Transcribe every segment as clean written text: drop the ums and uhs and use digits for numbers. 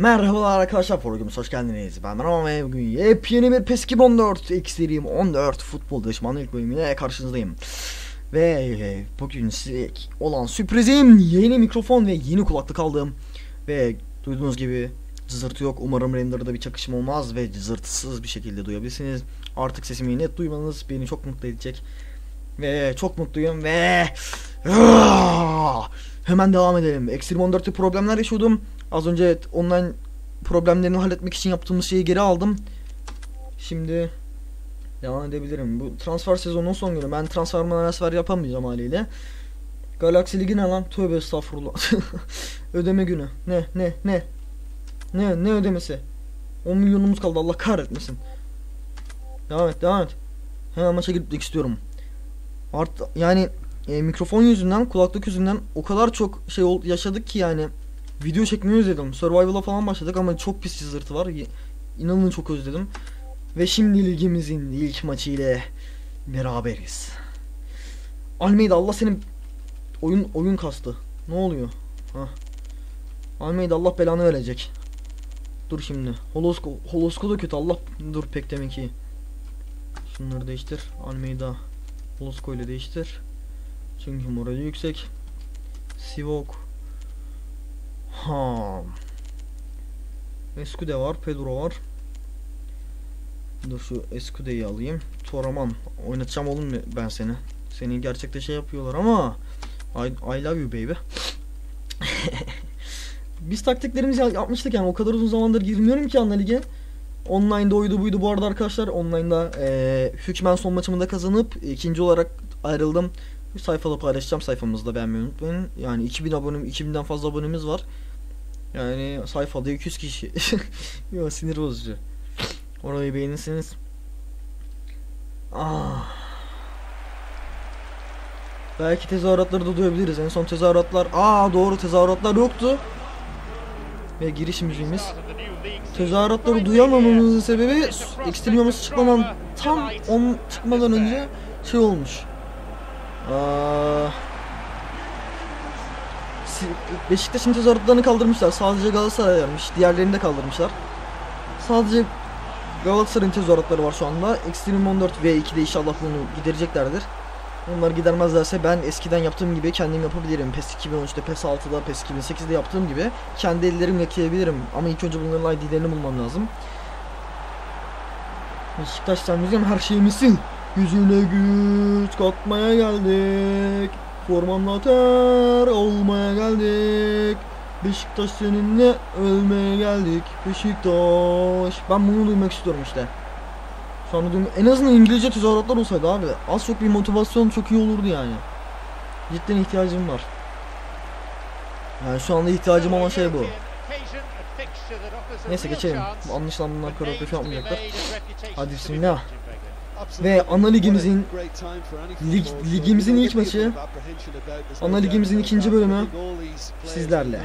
Merhabalar arkadaşlar, programımıza hoş geldiniz. Ben Merhaba ve bugün yepyeni bir PES 2014 Extreme 14 futbol düşmanı ilk bölümüyle karşınızdayım. Ve bugün size olan sürprizim yeni mikrofon ve yeni kulaklık aldım. Ve duyduğunuz gibi cızırtı yok. Umarım renderda bir çakışma olmaz ve cızırtısız bir şekilde duyabilirsiniz. Artık sesimi net duymanız beni çok mutlu edecek. Ve çok mutluyum ve hemen devam edelim. Extreme 14'te problemler yaşıyordum. Az önce online problemlerini halletmek için yaptığımız şeyi geri aldım. Şimdi devam edebilirim. Bu transfer sezonunun son günü. Ben transfer yapamayacağım haliyle. Galaxy Ligi ne lan? Tövbe estağfurullah. Ödeme günü. Ne ödemesi? 10 milyonumuz kaldı, Allah kahretmesin. Devam et. Hemen maça gitmek istiyorum. Yani mikrofon yüzünden, kulaklık yüzünden o kadar çok şey yaşadık ki yani. Video çekmeyi özledim. Survival'a falan başladık ama çok pis cızırtı var. İnanın çok özledim. Ve şimdi ligimizin ilk maçı ile beraberiz. Almeida, Allah senin oyun kastı. Ne oluyor? Almeida, Allah belanı verecek. Dur şimdi. Holosko da kötü. Allah dur pek demek ki. Şunları değiştir. Almeida Holosko ile değiştir. Çünkü morali yüksek. Sivok. Escude var, Pedro var. Dur şu Escude'yi alayım. Toraman oynatacağım oğlum ben seni. Seni gerçekte şey yapıyorlar ama I love you baby. Biz taktiklerimizi yapmıştık yani, o kadar uzun zamandır girmiyorum ki Anla Lig'e. Online'da oydu buydu bu arada arkadaşlar. Online'da hükmen son maçımı da kazanıp ikinci olarak ayrıldım. Sayfada paylaşacağım, sayfamızda, beğenmeyi unutmayın. Yani 2000'den fazla abonemiz var. Yani sayfada 200 kişi. Yo, sinir bozucu. Orayı beğenirseniz. Belki tezahüratları da duyabiliriz. En son tezahüratlar. Doğru, tezahüratlar yoktu. Ve giriş müziğimiz. Tezahüratları duyamamamızın sebebi Extreme'ımız çıkmadan önce şey olmuş. Beşiktaş'ın tezahüratlarını kaldırmışlar. Sadece Galatasaray vermiş. Diğerlerini de kaldırmışlar. Sadece Galatasaray'ın tezahüratları var şu anda. Extreme 14 V2'de inşallah bunu gidereceklerdir. Onlar gidermezlerse ben eskiden yaptığım gibi kendim yapabilirim. PES 2013'te, PES 6'da, PES 2008'de yaptığım gibi kendi ellerimle ekleyebilirim. Ama ilk önce bunların ID'lerini bulmam lazım. Beşiktaş sen bizim her şeyimizsin. Yüzüne güç katmaya geldik. Formanla ter olmaya geldik. Beşiktaş seninle ölmeye geldik. Beşiktaş. Ben bunu duymak istiyorum işte. Şu anda en azından İngilizce tezahüratlar olsaydı abi. Az çok bir motivasyon çok iyi olurdu yani. Cidden ihtiyacım var. Yani şu anda ihtiyacım olan şey bu. Neyse geçelim. Anlaşılan bunlar koreografi yapmayacaklar. Hadi bismillah. Ve ana ligimizin ilk maçı, ana ligimizin ikinci bölümü sizlerle.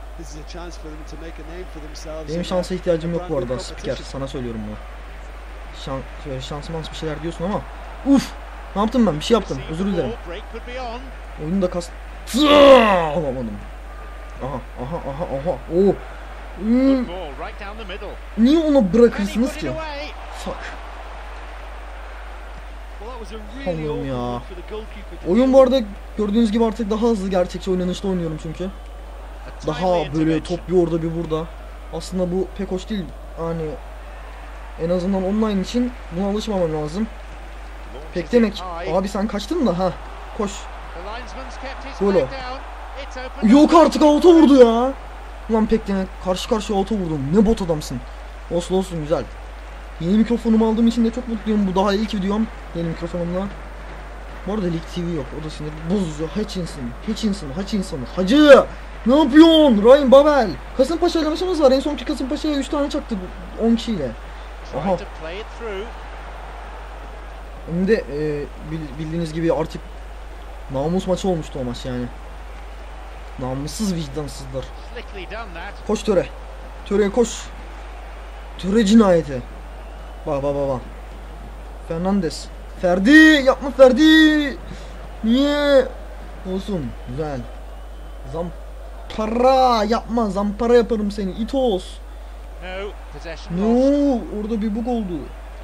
Benim şansa ihtiyacım yok bu arada spiker, sana söylüyorum bunu. Şansım bir şeyler diyorsun ama ne yaptım ben, bir şey yaptım, özür dilerim. Oyunu da alamadım. Niye onu bırakırsınız ki? Fuck. Allah'ım ya. Oyun bu arada gördüğünüz gibi artık daha hızlı, gerçekçi oynanışta oynuyorum çünkü. Daha böyle top bir orada bir burada. Aslında bu pek hoş değil. Yani en azından online için buna alışmamam lazım. Pek demek. Abi sen kaçtın da koş. Golo. Yok artık, auto vurdu ya. Ulan pek demek karşı karşıya auto vurdum. Ne bot adamsın. Olsun güzel. Yeni mikrofonumu aldığım için de çok mutluyum. Bu daha ilk videom yeni mikrofonumla. Bu arada Lig TV yok. O da sinir bozucu. Hutchinson. Hacı! Ne yapıyorsun? Ryan Babel. Kasımpaşa ile maçımız var. En sonki Kasımpaşa'ya 3 tane çaktı 10 kişiyle. Hem de bildiğiniz gibi artık namus maçı olmuştu o maç yani. Namussuz, vicdansızlar. Koş Töre. Töre'ye koş. Töre cinayeti. Bak. Fernandes. Ferdi! Yapma Ferdi! Niye? Olsun. Güzel. Zampara yapma, zampara yaparım seni itos. No, orada bir bug oldu.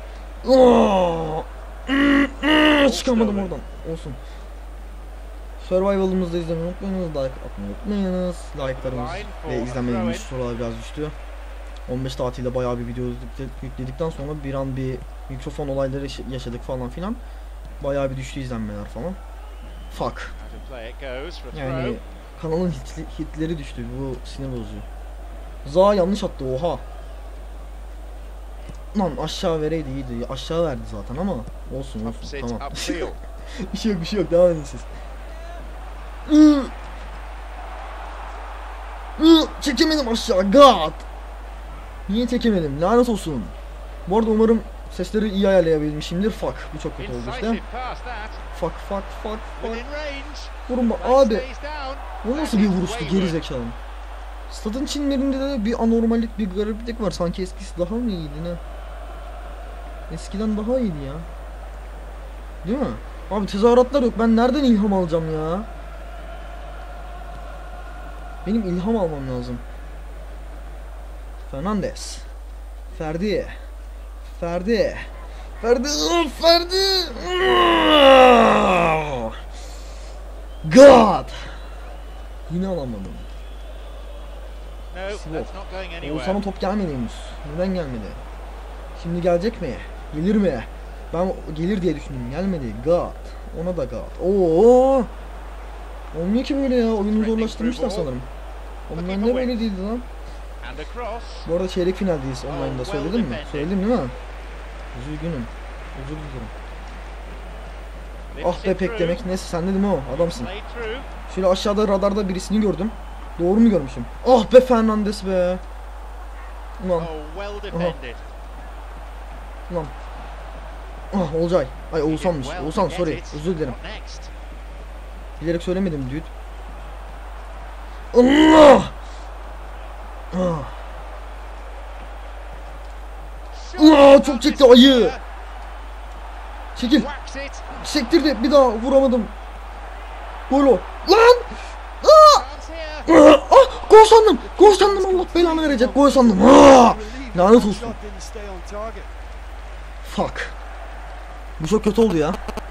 Çıkamadım oradan. Olsun. Survival'ımızda izlemeyi unutmayınız, like atmayı unutmayınız. Like'larımız ve izlenmelerimiz sorular biraz düştü. 15 tatilde bayağı bir video yükledikten sonra bir an bir mikrofon olayları yaşadık falan filan. Bayağı bir düştü izlenmeler falan. Fuck. Yani kanalın hitleri düştü, bu sinir bozucu. Za yanlış attı, oha. Lan aşağı vereydi iyiydi. Aşağı verdi zaten ama olsun tamam. bir şey yok devam edin siz. Çekemedim aşağı, god. Niye çekemedim, lanet olsun. Bu arada umarım sesleri iyi ayarlayabilmişimdir. Fuck, bu çok kötü oldu işte. Fuck. Vurun bak abi. Bu nasıl bir vuruştu gerizekalı. Stadın çimlerinde de bir anormallik, bir gariplik var. Sanki eskisi daha mı iyiydi ne? Eskiden daha iyiydi ya. Değil mi? Abi tezahüratlar yok. Ben nereden ilham alacağım ya? Benim ilham almam lazım. Fernandes. Ferdi. God. Yine alamadım. Oğuzhan'a top gelmedi henüz. Neden gelmedi? Şimdi gelecek mi? Gelir mi? Ben gelir diye düşündüm. Gelmedi. God. Ona da God. Oo. Olmuyor ki böyle ya. Oyunu zorlaştırmışlar sanırım. Onlar ne böyle değildi lan? Bu arada çeyrek finaldeyiz online'da. Söyledim mi? Söyledim değil mi? Üzgünüm. Özür dilerim. Ah be pek demek. Neyse sen dedim o. Adamsın. Şöyle aşağıda radarda birisini gördüm. Doğru mu görmüşüm? Ah be Fernandes be. Ulan. Ulan. Ah Olcay. Ay Oğuzhan'mış. Oğuzhan sorry. Özür dilerim. Bilerek söylemedim dude. Allah! Çok çekti ayı. Çekil. Sektirdi. Bir daha vuramadım. Gol o. Lan! Gol sandım. Allah belanı verecek. Gol sandım. Lanet olsun. Fuck. Bu çok kötü oldu ya.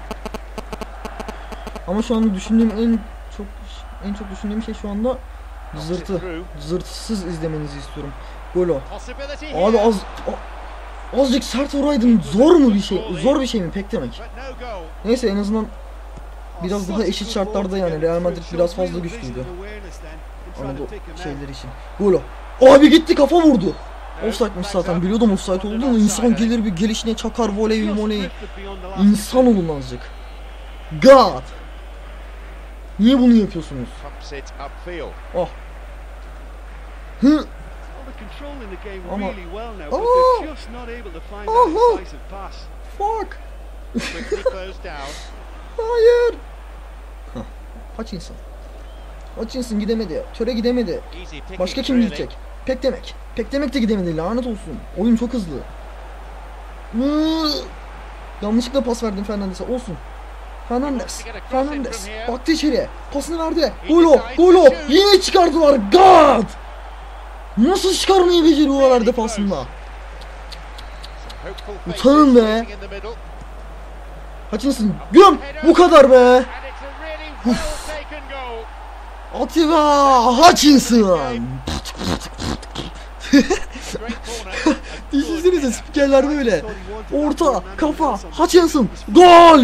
Ama şu anda düşündüğüm en çok düşündüğüm şey şu anda zırtsız izlemenizi istiyorum. Golo. Abi azıcık sert vuraydın. Zor bir şey mi pek demek. Neyse en azından biraz daha eşit şartlarda, yani Real Madrid biraz fazla güçlüydü. Anadolu şeyleri için. Golo. Abi gitti, kafa vurdu. Offside'mış zaten, biliyordum offside olduğunu. İnsan gelir bir gelişine çakar voley. İnsan olun azıcık. God. Niye bunu yapıyorsunuz? Oh. Hı. Ama. Fuck. Hayır. Hutchinson gidemedi. Töre gidemedi. Başka kim gidecek? Pek demek de gidemedi. Lanet olsun. Oyun çok hızlı. Yanlışlıkla pas verdim Fernandes'e. Olsun. Fernandes baktı içeriye, pasını verdi. Golo yine çıkardılar. God, nasıl çıkarmayı beceriyorlar defasında. Utanın be. Hutchinson göm, bu kadar be. Atiba Hutchinson. Düşünsenize spikerler böyle. Orta, kafa, Hutchinson, gol.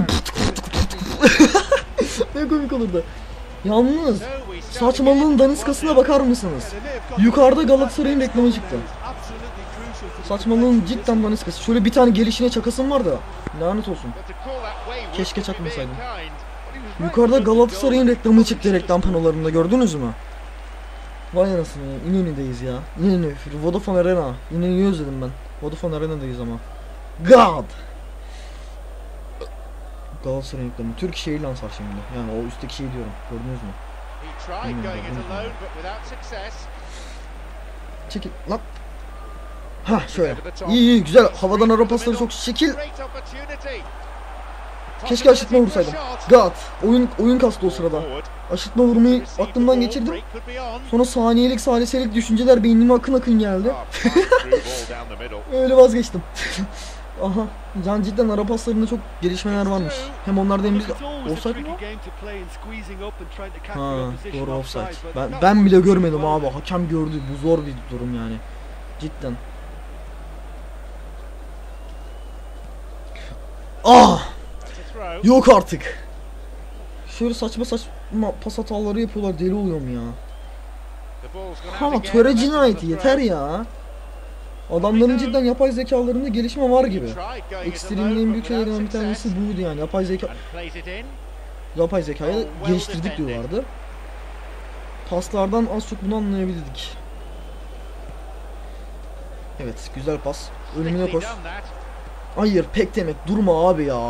Ne komik olurdu. Yalnız saçmalığın daniskasına bakar mısınız? Yukarıda Galatasaray'ın reklamı çıktı. Saçmalığın cidden daniskası. Şöyle bir tane gelişine çakasım var da. Lanet olsun. Keşke çakmasaydım. Yukarıda Galatasaray'ın reklamı çıktı reklam panolarında, gördünüz mü? Vay anasını ya. İnönü'deyiz ya. İnönü. Vodafone Arena. İnönü'yü özledim ben. Vodafone Arena'dayız ama. God. Galatasaray reklamı. Türk şehir lansar şimdi. Yani o üstteki şey diyorum. Gördünüz mü? Çekil lan. Ha şöyle. İyi güzel. Havadan ara pasları çok şekil. Keşke aşırtma vursaydım. God. Oyun kastı o sırada. Aşırtma vurmayı aklımdan geçirdim. Sonra saniyelik saliselik düşünceler beynime akın geldi. Öyle vazgeçtim. Aha. Can cidden ara paslarında çok gelişmeler varmış. Hem onlarda hem bizde. Offside mi? Ha, doğru offside. Ben bile görmedim abi. Hakem gördü. Bu zor bir durum yani. Cidden. Ah! Yok artık. Şöyle saçma pas hataları yapıyorlar. Deli oluyorum ya. Ama töre cinayeti yeter ya. Adamların cidden yapay zekalarında gelişme var gibi. Ekstremin en büyük şeylerinden bir tanesi buydu yani. Yapay zekayı geliştirdik diyorlardı. Paslardan az çok bunu anlayabildik. Evet, güzel pas. Ölümüne koş. Hayır, pek demek. Durma abi ya.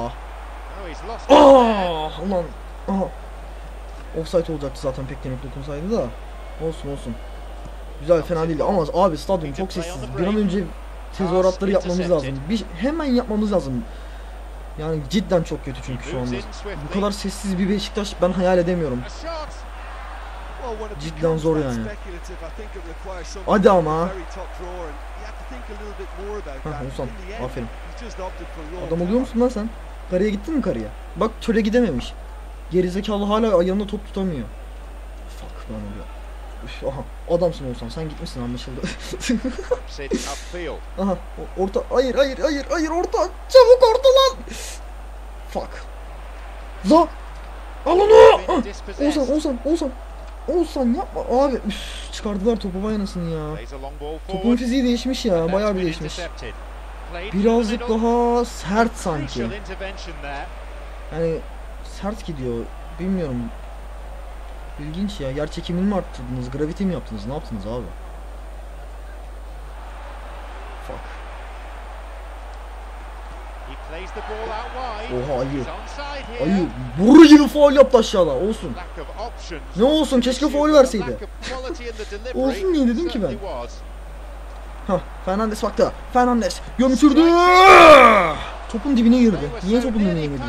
Ulan. Aha. Offside olacaktı zaten pek demek dokunsaydı da. Olsun. Güzel, fena değil ama abi stadyum çok sessiz. Bir an önce tezahüratları yapmamız lazım. Hemen yapmamız lazım. Yani cidden çok kötü çünkü şu anda. Bu kadar sessiz bir Beşiktaş ben hayal edemiyorum. Cidden zor yani. Hadi ama. Hah, Oğuzhan, aferin. Adam oluyor musun lan sen? Karaya gittin mi karaya? Bak töre gidememiş. Gerizekalı hala ayağında top tutamıyor. Fuck lan oluyor. Üf, aha, adamsın Oğuzhan, sen gitmişsin anlaşıldı. Aha, orta, hayır orta, çabuk orta lan. Fuck. Za. Al onu. Oğuzhan yapma abi. Üf, çıkardılar topu, vay anasını ya. Topun fiziği değişmiş ya, bayağı bir değişmiş. Birazcık daha sert sanki. Yani sert gidiyor, bilmiyorum. İlginç ya. Yer çekimini mi arttırdınız? Gravity mi yaptınız? Ne yaptınız abi? Fuck. Oha ayı. Vurur gibi faul yaptı aşağıda. Olsun. Ne olsun? Keşke faul verseydi. Olsun niye dedim ki ben? Hah, Fernandes baktı. Fernandes gömçürdü. Topun dibine girdi. Niye topun dibine girdi?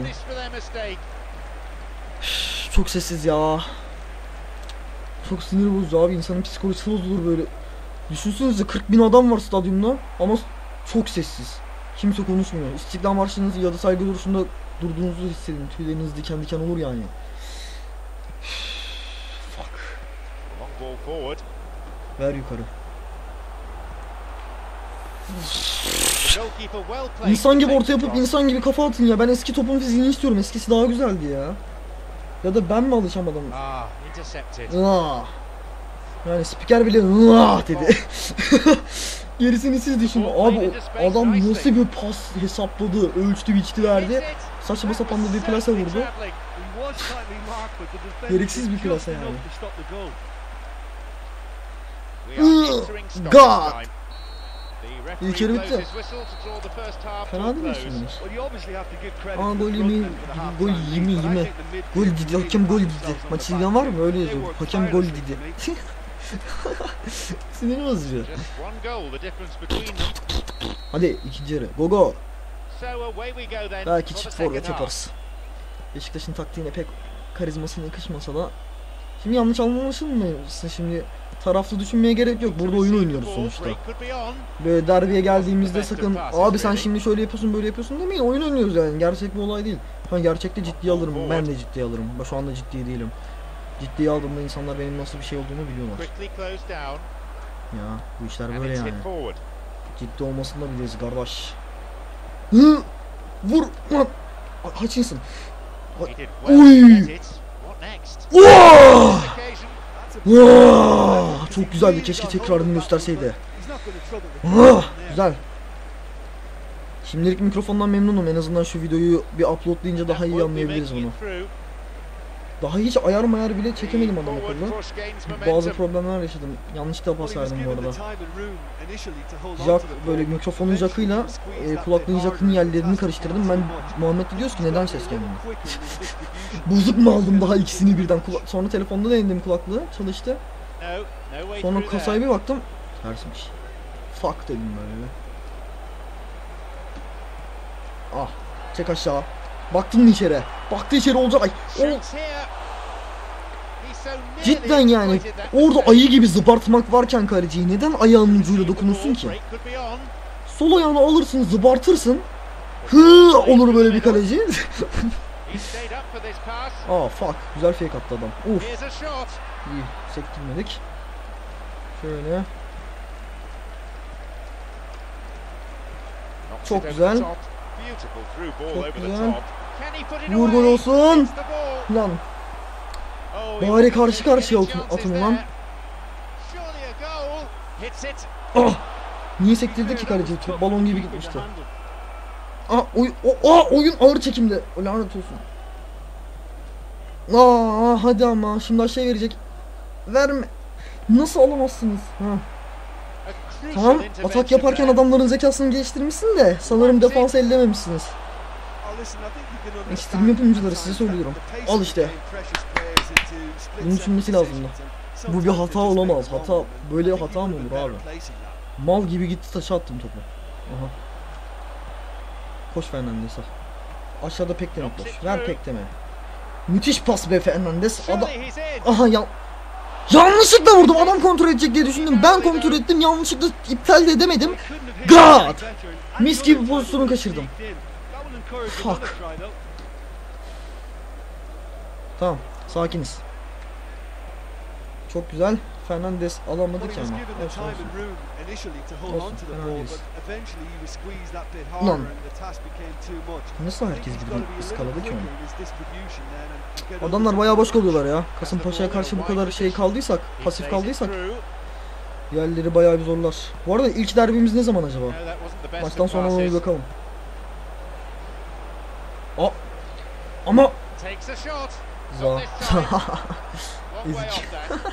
Çok sessiz ya. Çok sinir bozucu abi, insanın psikolojisi bozulur böyle. Düşünsenize 40.000 adam var stadyumda ama çok sessiz. Kimse konuşmuyor. İstiklal Marşı'nız ya da saygı duruşunda durduğunuzu hissedin. Tüyleriniz diken diken olur yani. Fuck. Ver yukarı. İnsan gibi orta yapıp insan gibi kafa atın ya. Ben eski topun fiziğini istiyorum. Eskisi daha güzeldi ya. Ya da ben mi alışamadım? Yani spiker bile dedi. Gerisini siz düşünün. Abi adam nasıl bir pas hesapladı, ölçtü, biçti, verdi. Saçma sapan da bir plase vurdu. Gereksiz bir plase yani. God. İlk yarı bitti. Fena değil şimdi. Aa gol yemi. Gol dedi, hakem gol dedi. Maçı izleyen var mı? Öyle yazıyor. Hakem gol dedi. Sinirim bozucu. Hadi ikinci yarı. Go. Belki çift forvet yaparız. Beşiktaş'ın taktiğine pek karizmasına yakışmasa da. Şimdi yanlış anlamışsın şimdi. Taraflı düşünmeye gerek yok. Burada oyun oynuyoruz sonuçta. Böyle derbiye geldiğimizde sakın abi sen şimdi şöyle yapıyorsun böyle yapıyorsun demeyin. Oyun oynuyoruz yani. Gerçek bir olay değil. Ben gerçekte ciddiye alırım. Ben de ciddiye alırım. Şu anda ciddi değilim. Ciddiye aldığımda insanlar benim nasıl bir şey olduğunu biliyorlar. Ya bu işler böyle yani. Ciddi olmasını da biliriz kardeş. Vur lan. Hutchinson. Oy. Çok güzeldi. Keşke tekrarını gösterseydi. Güzel. Şimdilik mikrofondan memnunum. En azından şu videoyu bir uploadlayınca daha iyi anlayabiliriz bunu. Daha hiç ayar mayar bile çekemedim adam akıllı. Bazı problemler yaşadım. Yanlışlıkla pas verdim bu arada. Jack böyle mikrofonun jackıyla kulaklığın jackının yerlerini karıştırdım. Ben Muhammed'le diyoruz ki neden ses gelmiyor? Bozuk mu aldım daha ikisini birden? Sonra telefonda denedim, kulaklığı çalıştı. Sonra kasaya bir baktım. Tersmiş. Fuck dedim böyle. Ah, çek aşağı. Baktın mı içeri? Baktı içeri olacak. Ay. Cidden yani orada ayı gibi zıbartmak varken kaleciyi neden ayağının ucuyla dokunursun ki? Sol ayağını alırsın, zıbartırsın. Hı olur böyle bir kaleci. Aa fuck. Güzel fake attı adam. Uf. İyi. Sektirmedik. Şöyle. Çok güzel. Çok güzel. Vur gol olsun. Lan. Bari karşı karşıya atın ulan. Ah! Niye sektirdi ki kaleci? Balon gibi gitmişti. Oyun ağır çekimde. Lanet olsun. Hadi ama şimdi aşağı verecek. Verme. Nasıl alamazsınız? Tamam, atak yaparken adamların zekasını geliştirmişsin de sanırım defansı ellememişsiniz. Ekstrem yapımcıları size söylüyorum. Al işte. Bunun düşünmesi lazımdı. Bu bir hata olamaz. Böyle hata mı olur abi? Mal gibi gitti, taşa attım topu. Aha. Koş Fernandes. Aşağıda Pektemek boş. Ver Pektemek. Müthiş pas be Fernandes. Aha yanlışlıkla vurdum. Adam kontrol edecek diye düşündüm. Ben kontrol ettim. Yanlışlıkla iptal de edemedim. God! Mis gibi pozisyonu kaçırdım. Fuck. Tamam. Sakiniz. Çok güzel. Fernandes alamadık ama. Olsun olsun. Olsun. Ulan. Nasıl herkes gidip ıskaladı ki onu? Adamlar bayağı boş kalıyorlar ya. Kasımpaşa'ya karşı bu kadar şey kaldıysak, pasif kaldıysak yerleri bayağı bir zorlar. Bu arada ilk derbimiz ne zaman acaba? Maçtan sonra ona bir bakalım. Ama ezik.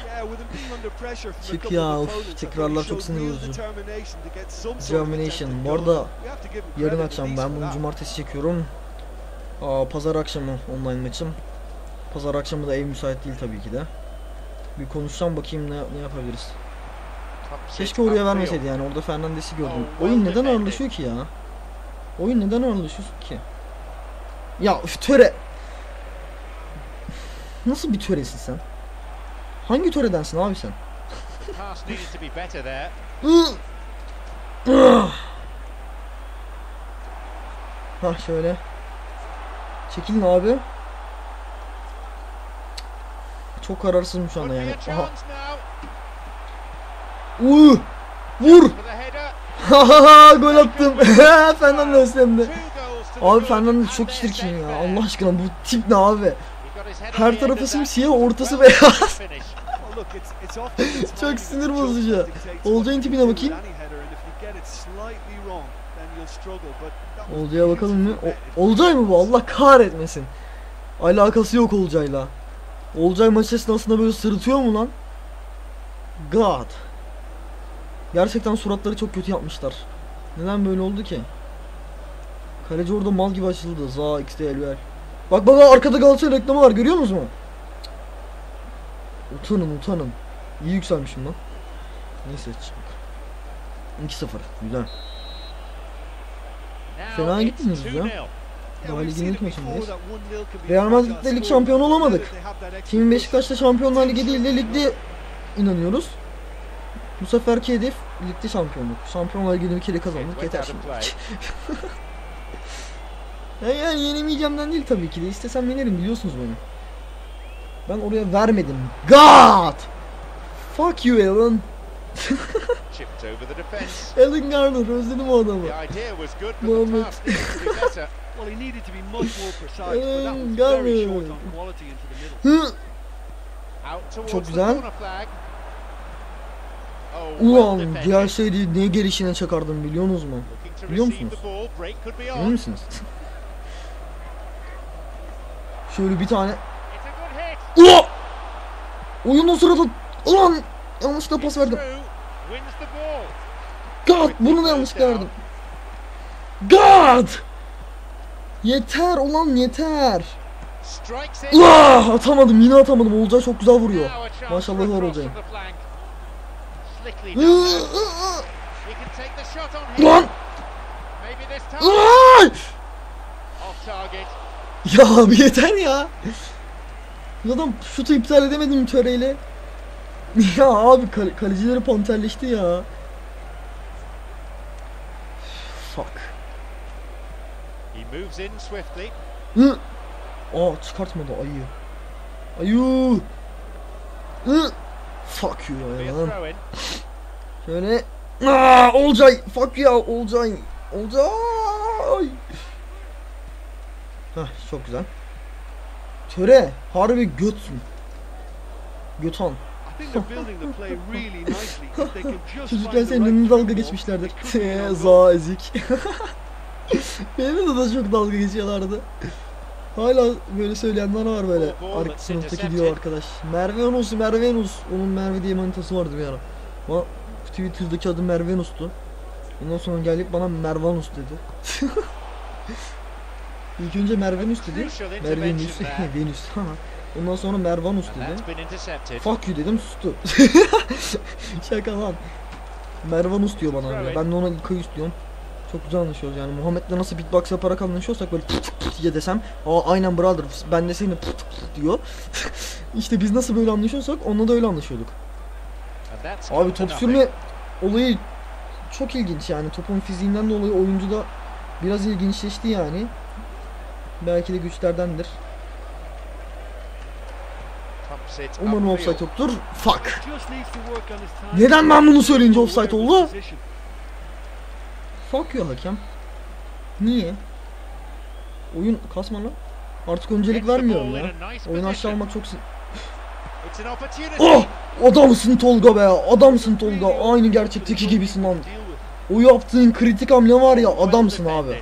Çık ya, of, tekrarlar çok sinir bozucu. Determination. Bu arada yarın akşam, ben bunu cumartesi çekiyorum. Pazar akşamı online maçım. Pazar akşamı da ev müsait değil tabii ki de. Bir konuşacağım, bakayım ne yapabiliriz. Keşke oraya vermeseydi yani, orada Fernandes'i gördüm. Oyun neden ağırlaşıyor ki ya? Oyun neden ağırlaşıyor ki? Ya töre. Nasıl bir töresin sen? Hangi töredensin abi sen? Şöyle. Çekilin abi. Çok kararsızım şu anda yani. Aha. Vur. Gol attım. Fernandes hem de. Abi Fernandes çok çirkin ya. Allah aşkına bu tip ne abi? Her tarafı simsiyah, ortası beyaz. Çok sinir bozucu. Olcay'ın tipine bakayım. Olcay'a bakalım mı? Olcay mı bu? Allah kahretmesin. Alakası yok Olcay'la. Olcay maç esnasında böyle sırıtıyor mu lan? God. Gerçekten suratları çok kötü yapmışlar. Neden böyle oldu ki? Kaleci orada mal gibi açıldı. Za XDLVR. Bak arkada Galatasaray reklamı var, görüyor musunuz? Utanın. İyi yükselmişim lan. Neyse çık. 2-0. Güzel. Fena gitmiyoruz ya. Daha ligin ilk maçındayız. Real Madrid'de lig şampiyonu olamadık. Team Beşiktaş'ta Şampiyonlar Ligi değil de ligde inanıyoruz. Bu seferki hedef ligde şampiyonluk. Şampiyonlar Ligi'ni bir kere kazandık, yeter şimdi. Yani yenemeyeceğimden değil tabii ki de. İstesem yenerim, biliyorsunuz beni. Ben oraya vermedim. God! Fuck you Alan. Alan Garner, özledim o adamı. Muhammed. Alan Garner. Çok güzel. Ulan diğer şey değil, ne gelişine çakardım biliyor musunuz mu? Biliyor musunuz? Emin misiniz? Şöyle bir tane. Oyun o sırada. Ulan yanlışlıkla pas verdim. God, bunu da yanlışlıkla verdim. God! Yeter ulan, yeter. Atamadım, yine atamadım. Olcay çok güzel vuruyor. Maşallah var Olcay'ın. Lan! Ya abi yeter ya. Bu adam şutu iptal edemedim töreyle. Ya abi kalecileri panterleşti ya. Fuck. He moves in swiftly. Hı. Aa çıkartmadı ayı. Ayı. Hı. Fuck you Be ya a lan. throw in. Şöyle. Aa, Olcay. Fuck ya Olcay. Olcay. Hah çok güzel. Töre harbi götsün. Götan. I think they're building the play really nicely. If they can just Çocuklar find the senin right önüne dalga football, geçmişlerdir. it could be an own goal. Za ezik. Benimle de çok dalga geçiyorlardı. Hala böyle söyleyenler var böyle. Arka sınıftaki diyor arkadaş. Merve Yunus, Merve Yunus. Onun Merve diye manitası vardı bir ara. Ama Twitter'daki adı Merve Yunus'tu. Ondan sonra gelip bana Mervanus dedi. İlk önce Merve Yunus dedi. Merve Yunus, Venüs. Ondan sonra Mervanus And dedi. that's been intercepted. Fuck you dedim sustu. Şaka lan. Mervanus diyor bana ya. Ben de ona İlkayus diyorum. Çok güzel anlaşıyoruz yani. Muhammed'le nasıl beatbox yaparak anlaşıyorsak böyle diye desem. Aa aynen brother. Ben de seni diyor. İşte biz nasıl böyle anlaşıyorsak onunla da öyle anlaşıyorduk. And that's Abi come to top nothing. sürme olayı çok ilginç yani. Topun fiziğinden dolayı oyuncu da biraz ilginçleşti yani. Belki de güçlerdendir. Pumps it Umarım upfield. offside yoktur. Fuck. Just needs to work on his time. Neden ben bunu söyleyince offside oldu? Position. Fuck you hakem. Niye? Oyun kasma lan. Artık öncelik Gets the vermiyorum ball ya. in a nice Oyunu aşağı position. almak çok It's an opportunity. Oh! Adamsın Tolga be. Adamsın Tolga. Aynı gerçekteki gibisin lan. O yaptığın kritik hamle var ya adamsın abi.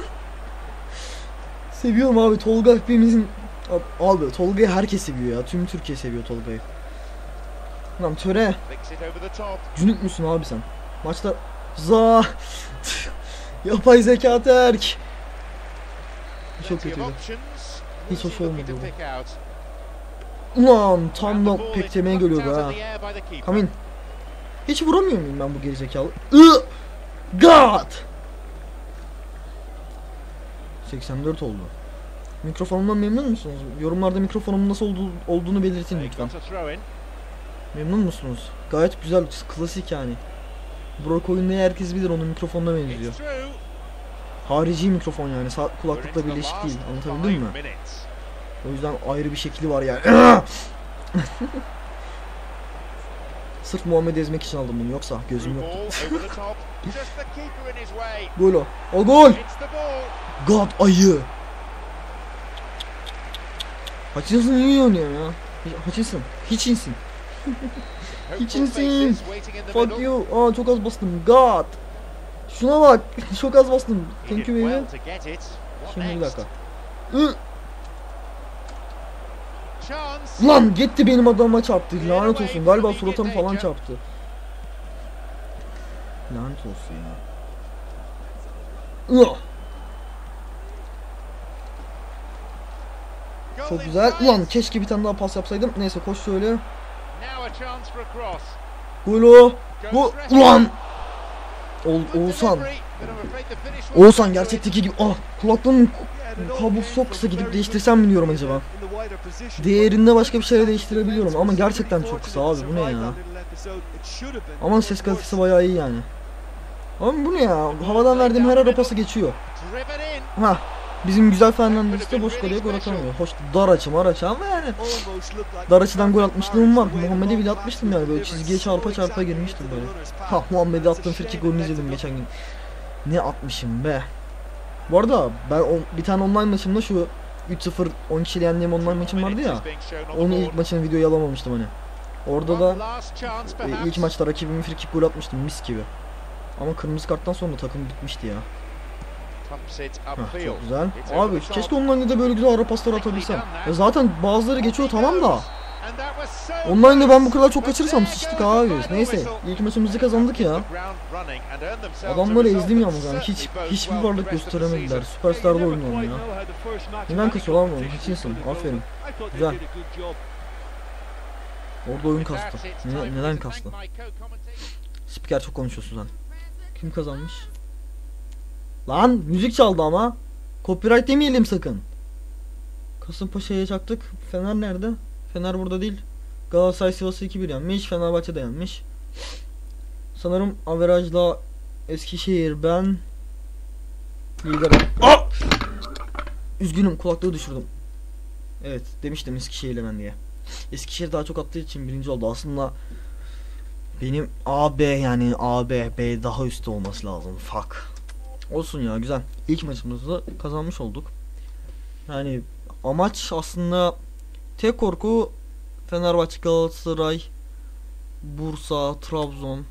Seviyorum abi Tolga hepimizin abi Tolga'yı herkes seviyor ya. Tüm Türkiye seviyor Tolga'yı. Lan töre. Flicks it over the top. Cünüp müsün abi sen? Maçta za yapay zeka terk. Çok Plenty of kötüydü. options. Hiç Who's hoş he looking olmadı to bu. pick out? Ulan tam And the da ball is peklemeye plucked geliyordu out ha. of the air by the keeper. Come in. Hiç vuramıyor muyum ben bu gerizekalı? God! 84 oldu. Mikrofonumdan memnun musunuz? Yorumlarda mikrofonumun nasıl olduğunu belirtin They lütfen. got a throw in. Memnun musunuz? Gayet güzel, klasik yani. Brock oyunda herkes bilir onun mikrofonuna benziyor. It's through. Harici mikrofon yani, We're into kulaklıkla the birleşik last değil. 5 Anlatabildim mi? minutes. O yüzden ayrı bir şekli var yani. Sırf Muhammed'i ezmek için aldım bunu, yoksa gözüm Through yoktu. ball over the top. Just the keeper in his way. Gol o. O gol! It's the ball. God ayı. Hutchinson iyi oynuyor ya. Hutchinson. Hitchinson. Hopeful İçinsin. faces waiting in the Fuck middle. you. Aa çok az bastım. God. Şuna bak. Çok az bastım. He Thank did you baby. well to get it. What Şimdi bir next? dakika. Chance. Lan gitti benim adama çarptı. Lanet olsun. Galiba suratım falan çarptı. Lanet olsun ya. Goal Çok in güzel. sight. Ulan keşke bir tane daha pas yapsaydım. Neyse koş şöyle. Now a chance for a cross. Gol o. Goes Gol. wrestling. Ulan. Good Oğuzhan. delivery, but I'm afraid the finish was Oğuzhan not gerçekteki gibi. Ah kulaklığın kablosu çok kısa, gidip değiştirsem mi diyorum acaba? Değerinde başka bir şeyle değiştirebiliyorum ama gerçekten çok kısa abi, bu ne ya? Ama ses kalitesi bayağı iyi yani. Ama bu ne ya? Havadan verdiğim her ara pası geçiyor. driven in. Ha, bizim güzel Fernandes de boş kaleye gol atamıyor. Hoş dar açı ama yani. Dar açıdan gol atmışlığım var. Muhammed'e bile atmıştım yani, böyle çizgiye çarpa çarpa girmiştim böyle. Ha, Muhammed'e attığım frikik golünü izledim geçen gün. Ne atmışım be. Bu arada ben bir tane online maçımda şu 3-0 10 kişiyle yendiğim online maçım vardı ya. Onun ilk maçını videoya alamamıştım hani. Orada da One last chance perhaps. ilk maçta rakibime frikik gol atmıştım mis gibi. Ama kırmızı karttan sonra takım bitmişti ya. Pumps it Hah, upfield. çok güzel. It's over Abi the top. keşke online'da da böyle güzel ara paslar atabilsem. Ya zaten bazıları geçiyor tamam da. And that was so Online'da ben bu close. kadar çok But kaçırırsam there sıçtık goes the abi. final Neyse whistle. ilk maçımızı kazandık ya. The ground running and earned themselves a Adamları result ezdim that yalnız yani, hiç certainly bodes hiçbir well for the varlık rest of the gösteremediler. season. Süperstar'da oynuyorum ya. Neden kasıyor lan bu? Hutchinson, aferin. Güzel. Orada oyun With kastı. that, it's time for me Neden to kastı? thank my co-commentator. Spiker çok konuşuyorsun sen. Kim kazanmış? Lan müzik çaldı ama. Copyright demeyelim sakın. Kasımpaşa'ya çaktık. Fener nerede? Fener burada değil. Galatasaray Sivas'ı 2-1 yenmiş. Fenerbahçe de yenmiş. Sanırım averajla Eskişehir ben lidere. Üzgünüm, kulaklığı düşürdüm. Evet, demiştim Eskişehir'le ben diye. Eskişehir daha çok attığı için birinci oldu. Aslında benim AB yani AB B daha üstte olması lazım. Fuck. Olsun ya, güzel. İlk maçımızda kazanmış olduk. Yani amaç aslında tek korku Fenerbahçe, Galatasaray, Bursa, Trabzon.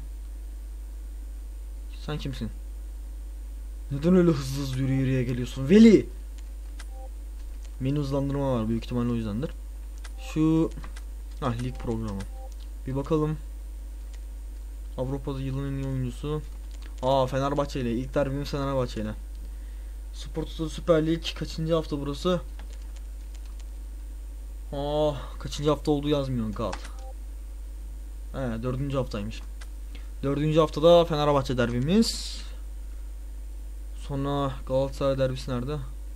Sen kimsin? Neden öyle hızlı hızlı yürüye geliyorsun? Veli! Menü hızlandırma var, büyük ihtimalle o yüzdendir. Şu lig programı. Bir bakalım. Avrupa'da yılın en iyi oyuncusu. Fenerbahçe ile ilk derbimiz Fenerbahçe ile. Spor Toto Süper Lig kaçıncı hafta burası? Kaçıncı hafta olduğu yazmıyor God. 4. haftaymış. 4. haftada Fenerbahçe derbimiz. Sonra Galatasaray derbisi nerede?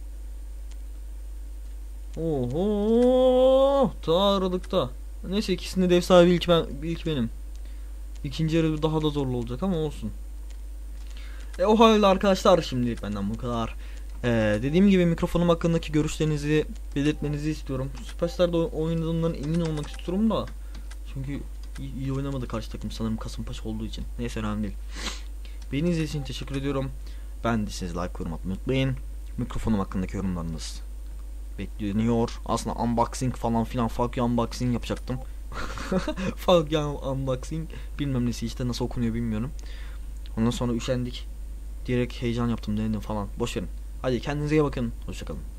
Oho, ta aralıkta. Neyse, ikisinde de ev sahibi ilk benim. İkinci yarı daha da zorlu olacak ama olsun. O halde arkadaşlar, şimdilik benden bu kadar. Dediğim gibi mikrofonum hakkındaki görüşlerinizi belirtmenizi istiyorum. Süperstar'da oynadığımdan emin olmak istiyorum da. Çünkü iyi oynamadı karşı takım, sanırım Kasımpaşa olduğu için. Neyse, önemli değil. Beni izlediğiniz için teşekkür ediyorum. Ben de siz like, yorum atmayı unutmayın. Mikrofonum hakkındaki yorumlarınız bekleniyor. Aslında unboxing falan filan, fuck you unboxing yapacaktım. Fuck you unboxing bilmem nesi, işte nasıl okunuyor bilmiyorum. Ondan sonra üşendik. Direkt heyecan yaptım, denedim falan. Boş verin. Hadi kendinize iyi bakın. Hoşçakalın.